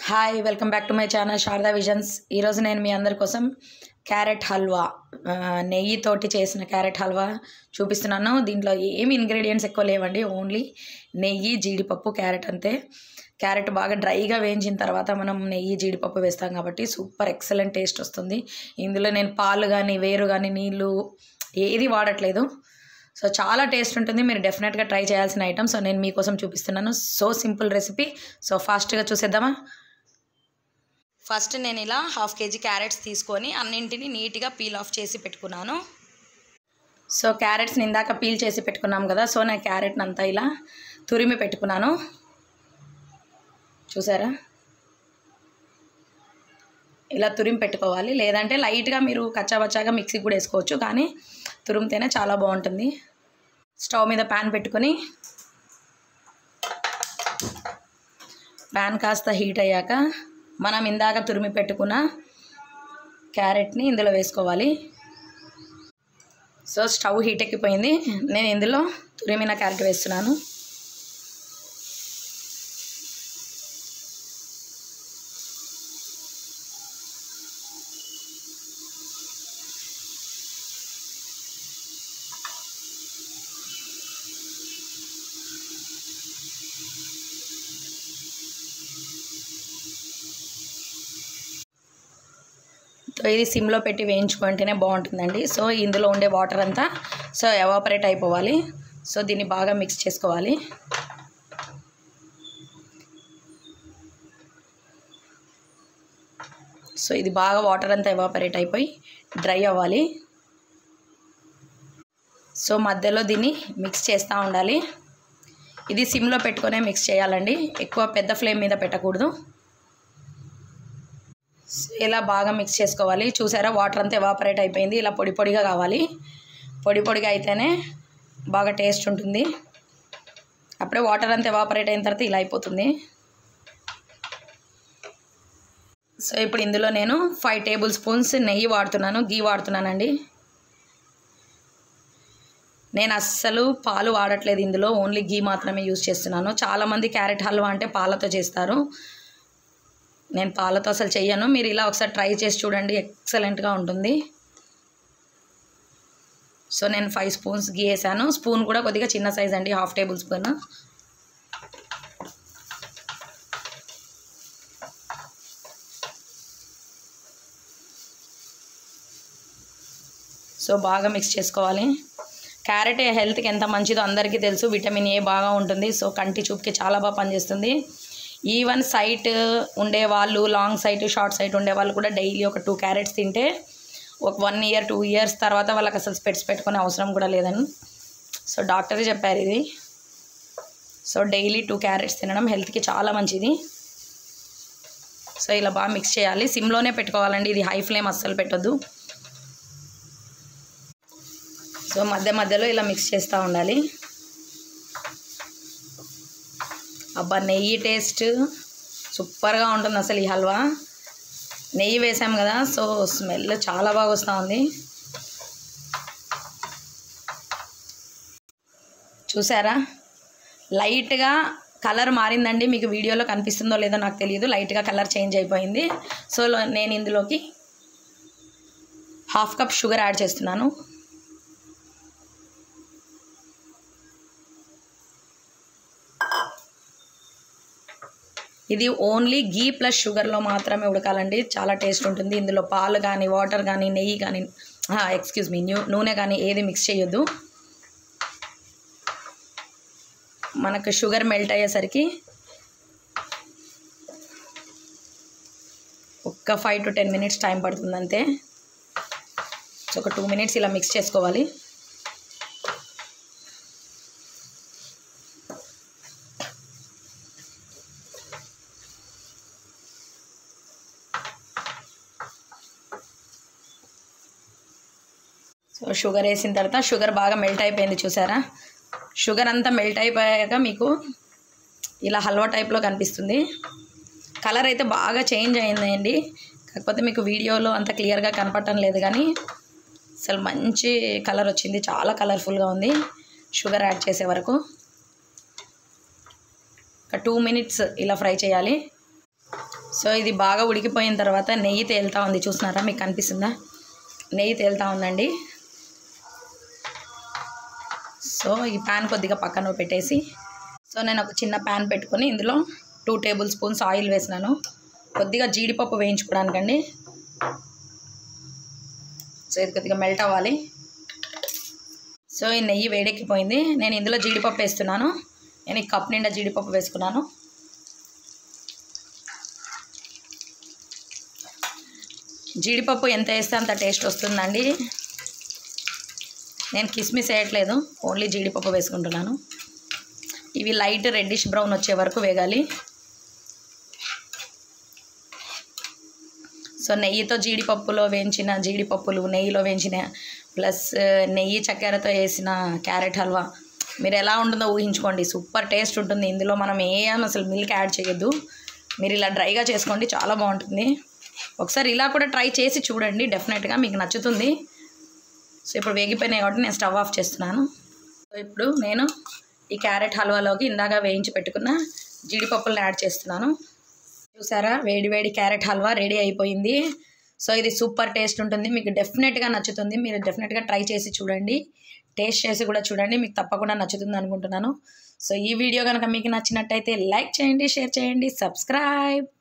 Hi welcome back to my channel Sharada visions. ఈరోజు నేను మీ అందరి కోసం క్యారెట్ హల్వా నెయ్యితోటి చేసిన క్యారెట్ హల్వా చూపిస్తున్నాను. దీంట్లో ఏమి ఇంగ్రీడియంట్స్ ఎక్కువ లేవండి, ఓన్లీ నెయ్యి, జీడిపప్పు, క్యారెట్ అంతే. క్యారెట్ బాగా డ్రైగా వేయించిన తర్వాత మనం నెయ్యి, జీడిపప్పు వేస్తాం కాబట్టి సూపర్ ఎక్సలెంట్ టేస్ట్ వస్తుంది. ఇందులో నేను పాలు కానీ వేరు కానీ నీళ్ళు ఏది వాడట్లేదు. సో చాలా టేస్ట్ ఉంటుంది. మీరు డెఫినెట్గా ట్రై చేయాల్సిన ఐటమ్. సో నేను మీకోసం చూపిస్తున్నాను. So simple recipe. సో ఫాస్ట్గా చూసేద్దామా. ఫస్ట్ నేను ఇలా 1/2 kg క్యారెట్స్ తీసుకొని అన్నింటినీ నీట్గా పీల్ ఆఫ్ చేసి పెట్టుకున్నాను. సో క్యారెట్స్ని ఇందాక పీల్ చేసి పెట్టుకున్నాం కదా, సో నేను క్యారెట్ని అంతా ఇలా తురిమి పెట్టుకున్నాను. చూసారా, ఇలా తురిమి పెట్టుకోవాలి. లేదంటే లైట్గా మీరు కచ్చాబచ్చాగా మిక్సీకి కూడా వేసుకోవచ్చు, కానీ తురిమితేనే చాలా బాగుంటుంది. స్టవ్ మీద ప్యాన్ పెట్టుకొని ప్యాన్ కాస్త హీట్ అయ్యాక మనం ఇందాక తురిమి పెట్టుకున్న క్యారెట్ని ఇందులో వేసుకోవాలి. సో స్టవ్ హీట్ ఎక్కిపోయింది. నేను ఇందులో తురిమిన క్యారెట్ వేస్తున్నాను. ఇది సిమ్లో పెట్టి వేయించుకుంటేనే బాగుంటుందండి. సో ఇందులో ఉండే వాటర్ అంతా ఎవాపరేట్ అయిపోవాలి. సో దీన్ని బాగా మిక్స్ చేసుకోవాలి. సో ఇది బాగా వాటర్ అంతా ఎవాపరేట్ అయిపోయి డ్రై అవ్వాలి. సో మధ్యలో దీన్ని మిక్స్ చేస్తూ ఉండాలి. ఇది సిమ్లో పెట్టుకునే మిక్స్ చేయాలండి, ఎక్కువ పెద్ద ఫ్లేమ్ మీద పెట్టకూడదు. ఇలా బాగా మిక్స్ చేసుకోవాలి. చూసారా, వాటర్ అంతా ఎవాపరేట్ అయిపోయింది. ఇలా పొడి పొడిగా కావాలి. పొడి పొడిగా అయితేనే బాగా టేస్ట్ ఉంటుంది. అప్పుడే వాటర్ అంతా ఎవాపరేట్ అయిన తర్వాత ఇలా అయిపోతుంది. సో ఇప్పుడు ఇందులో నేను 5 టేబుల్ స్పూన్స్ నెయ్యి వాడుతున్నాను, గీ వాడుతున్నానండి. నేను అస్సలు పాలు వాడట్లేదు ఇందులో, ఓన్లీ గీ మాత్రమే యూజ్ చేస్తున్నాను. చాలామంది క్యారెట్ హల్వా అంటే పాలతో చేస్తారు. నేను పాలతో అసలు చెయ్యను. మీరు ఇలా ఒకసారి ట్రై చేసి చూడండి, ఎక్సలెంట్గా ఉంటుంది. సో నేను 5 స్పూన్స్ గీ వేసాను. స్పూన్ కూడా కొద్దిగా చిన్న సైజ్ అండి, 1/2 టేబుల్ స్పూన్. సో బాగా మిక్స్ చేసుకోవాలి. క్యారెట్ హెల్త్కి ఎంత మంచిదో అందరికీ తెలుసు. విటమిన్ ఏ బాగా ఉంటుంది. సో కంటి చూపుకి చాలా బాగా పనిచేస్తుంది. ఈవెన్ సైట్ ఉండేవాళ్ళు, లాంగ్ సైట్, షార్ట్ సైట్ ఉండేవాళ్ళు కూడా డైలీ ఒక 2 క్యారెట్స్ తింటే ఒక 1 year 2 years తర్వాత వాళ్ళకి అసలు స్పెట్స్ పెట్టుకునే అవసరం కూడా లేదని సో డాక్టరే చెప్పారు ఇది. సో డైలీ 2 క్యారెట్స్ తినడం హెల్త్కి చాలా మంచిది. సో ఇలా బాగా మిక్స్ చేయాలి. సిమ్లోనే పెట్టుకోవాలండి, ఇది హై ఫ్లేమ్ అస్సలు పెట్టొద్దు. సో మధ్యలో ఇలా మిక్స్ చేస్తూ ఉండాలి. అబ్బా, నెయ్యి టేస్ట్ సూపర్గా ఉంటుంది అసలు ఈ హల్వా. నెయ్యి వేసాం కదా, సో స్మెల్ చాలా బాగా వస్తూ ఉంది. చూసారా, లైట్గా కలర్ మారిందండి. మీకు వీడియోలో కనిపిస్తుందో లేదో నాకు తెలియదు, లైట్గా కలర్ చేంజ్ అయిపోయింది. సో నేను ఇందులోకి 1/2 కప్ షుగర్ యాడ్ చేస్తున్నాను. ఇది ఓన్లీ గీ ప్లస్ షుగర్లో మాత్రమే ఉడకాలండి, చాలా టేస్ట్ ఉంటుంది. ఇందులో పాలు కానీ, వాటర్ కానీ, నెయ్యి కానీ, నూనె కానీ ఏది మిక్స్ చేయొద్దు. మనకు షుగర్ మెల్ట్ అయ్యేసరికి ఒక 5 to 10 minutes టైం పడుతుంది అంతే. సో ఒక 2 minutes ఇలా మిక్స్ చేసుకోవాలి. సో షుగర్ వేసిన తర్వాత షుగర్ బాగా మెల్ట్ అయిపోయింది. చూసారా, షుగర్ అంతా మెల్ట్ అయిపోయాక మీకు ఇలా హల్వా టైప్లో కనిపిస్తుంది. కలర్ అయితే బాగా చేంజ్ అయిందండి, కాకపోతే మీకు వీడియోలో అంత క్లియర్గా కనపడటం లేదు, కానీ అసలు మంచి కలర్ వచ్చింది, చాలా కలర్ఫుల్గా ఉంది. షుగర్ యాడ్ చేసే వరకు ఒక 2 minutes ఇలా ఫ్రై చేయాలి. సో ఇది బాగా ఉడికిపోయిన తర్వాత నెయ్యి తేలుతూ ఉంది, చూస్తున్నారా, మీకు కనిపిస్తుందా? నెయ్యి తేలుతూ ఉందండి. సో ఈ ప్యాన్ కొద్దిగా పక్కన పెట్టేసి, సో నేను ఒక చిన్న ప్యాన్ పెట్టుకొని ఇందులో 2 టేబుల్ స్పూన్స్ ఆయిల్ వేసినాను, కొద్దిగా జీడిపప్పు వేయించుకోవడానికండి. సో ఇది కొద్దిగా మెల్ట్ అవ్వాలి. సో ఈ నెయ్యి వేడెక్కిపోయింది, నేను ఇందులో జీడిపప్పు వేస్తున్నాను. నేను ఈ కప్ నిండా జీడిపప్పు వేసుకున్నాను. జీడిపప్పు ఎంత వేస్తే అంత టేస్ట్ వస్తుందండి. నేను కిస్మిస్ వేయట్లేదు, ఓన్లీ జీడిపప్పు వేసుకుంటున్నాను. ఇవి లైట్ రెడ్డిష్ బ్రౌన్ వచ్చే వరకు వేగాలి. సో నెయ్యితో జీడిపప్పులో వేయించిన జీడిపప్పులు, నెయ్యిలో వేయించిన ప్లస్ నెయ్యి చక్కెరతో వేసిన క్యారెట్ హల్వా మీరు ఎలా ఉంటుందో ఊహించుకోండి. సూపర్ టేస్ట్ ఉంటుంది. ఇందులో మనం అసలు మిల్క్ యాడ్ చేయొద్దు. మీరు ఇలా డ్రైగా చేసుకోండి, చాలా బాగుంటుంది. ఒకసారి ఇలా కూడా ట్రై చేసి చూడండి, డెఫినెట్గా మీకు నచ్చుతుంది. సో ఇప్పుడు వేగిపోయినాయి కాబట్టి నేను స్టవ్ ఆఫ్ చేస్తున్నాను. సో ఇప్పుడు నేను ఈ క్యారెట్ హల్వాలోకి ఇందాక వేయించి పెట్టుకున్న జీడిపప్పులను యాడ్ చేస్తున్నాను. చూసారా, వేడి వేడి క్యారెట్ హల్వా రెడీ అయిపోయింది. సో ఇది సూపర్ టేస్ట్ ఉంటుంది, మీకు డెఫినెట్గా నచ్చుతుంది. మీరు డెఫినెట్గా ట్రై చేసి చూడండి, టేస్ట్ చేసి కూడా చూడండి, మీకు తప్పకుండా నచ్చుతుంది అనుకుంటున్నాను. సో ఈ వీడియో కనుక మీకు నచ్చినట్టయితే లైక్ చేయండి, షేర్ చేయండి, సబ్స్క్రైబ్.